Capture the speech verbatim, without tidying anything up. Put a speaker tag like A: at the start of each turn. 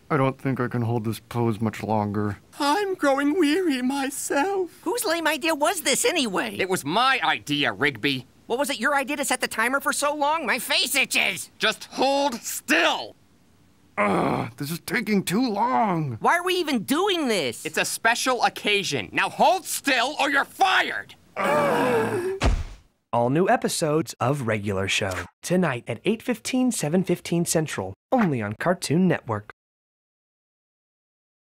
A: I don't think I can hold this pose much longer.
B: I'm growing weary myself.
C: Whose lame idea was this anyway?
D: It was my idea, Rigby.
C: What was it your idea to set the timer for so long? My face itches!
D: Just hold still!
A: Ugh, this is taking too long.
C: Why are we even doing this?
D: It's a special occasion. Now hold still or you're fired!
E: All new episodes of Regular Show. Tonight at eight fifteen, seven fifteen Central. Only on Cartoon Network.